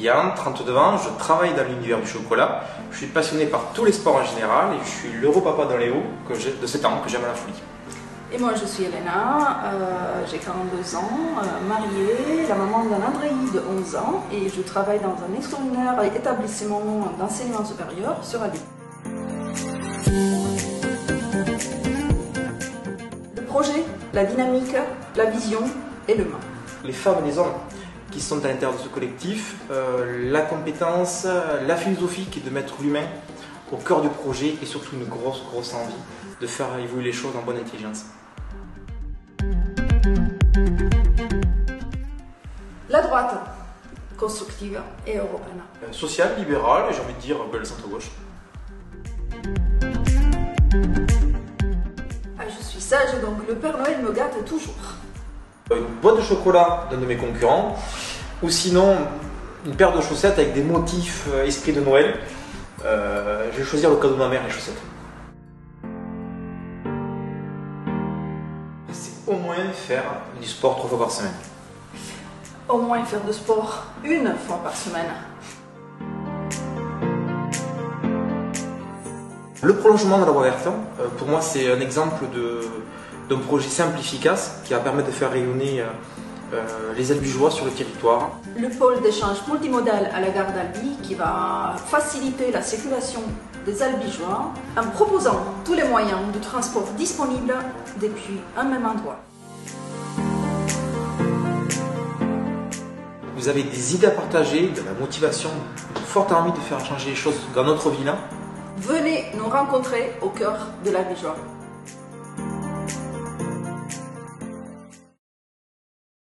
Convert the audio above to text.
Yann, 32 ans, je travaille dans l'univers du chocolat. Je suis passionné par tous les sports en général et je suis l'europapa dans les hauts de 7 ans que j'aime à la folie. Et moi je suis Elena, j'ai 42 ans, mariée, la maman d'un Andrei de 11 ans et je travaille dans un extraordinaire établissement d'enseignement supérieur sur Albi. Le projet, la dynamique, la vision et l'humain. Les femmes et les hommes qui sont à l'intérieur de ce collectif, la compétence, la philosophie qui est de mettre l'humain au cœur du projet et surtout une grosse envie de faire évoluer les choses en bonne intelligence. La droite, constructive et européenne. Sociale, libérale et j'ai envie de dire le centre-gauche. Je suis sage donc le Père Noël me gâte toujours. Une boîte de chocolat d'un de mes concurrents ou sinon une paire de chaussettes avec des motifs esprit de Noël. Je vais choisir le cadeau de ma mère, les chaussettes. C'est au moins faire du sport 3 fois par semaine. Au moins faire de sport 1 fois par semaine. Le prolongement de la voie verte, pour moi c'est un exemple d'un projet simple et efficace qui va permettre de faire rayonner les Albigeois sur le territoire. Le pôle d'échange multimodal à la gare d'Albi qui va faciliter la circulation des Albigeois en proposant tous les moyens de transport disponibles depuis un même endroit. Vous avez des idées à partager, de la motivation, une forte envie de faire changer les choses dans notre ville. Venez nous rencontrer au cœur de l'Albigeois.